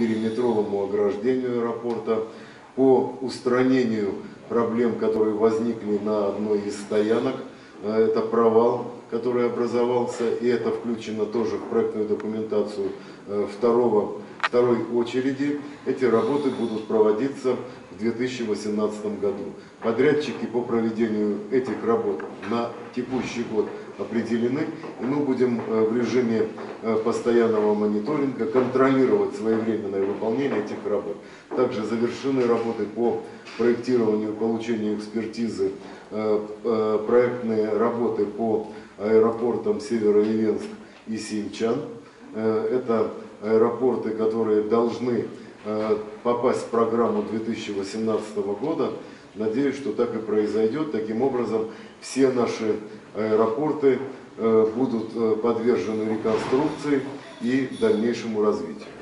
периметровому ограждению аэропорта, по устранению проблем, которые возникли на одной из стоянок. Это провал, который образовался, и это включено тоже в проектную документацию второй очереди. Эти работы будут проводиться в 2018 году. Подрядчики по проведению этих работ на текущий год определены, и мы будем в режиме постоянного мониторинга контролировать своевременное выполнение этих работ. Также завершены работы по проектированию и получению экспертизы, проектные работы по аэропортам Североивенск и Синчан. Это аэропорты, которые должны попасть в программу 2018 года. Надеюсь, что так и произойдет. Таким образом, все наши аэропорты будут подвержены реконструкции и дальнейшему развитию.